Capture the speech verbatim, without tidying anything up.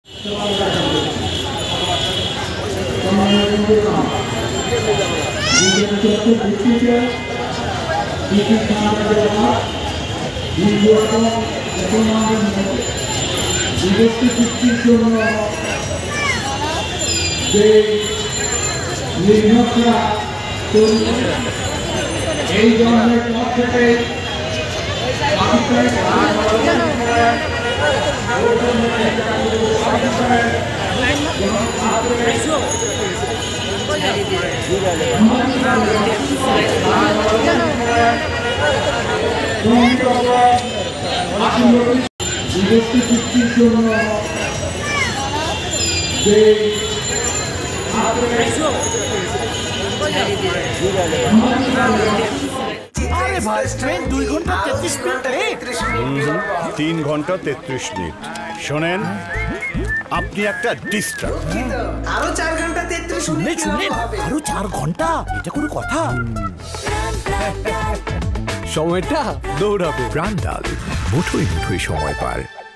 এই ধরনের পথ থেকে চুক্তির জন্য আরে ভাই ট্রেন দুই ঘন্টা তেত্রিশ মিনিট লেট। তিন ঘন্টা তেত্রিশ মিনিট। শোনেন, আপনি একটা ডিস্টার্ব। আরো চার ঘন্টা তেত্রিশ মিনিট শুনলেন? আরো চার ঘন্টা, এটা কোনো কথা? সময়টা দৌড়াবে। প্রাণ ডাল মুঠোই মুঠোই সময় পার।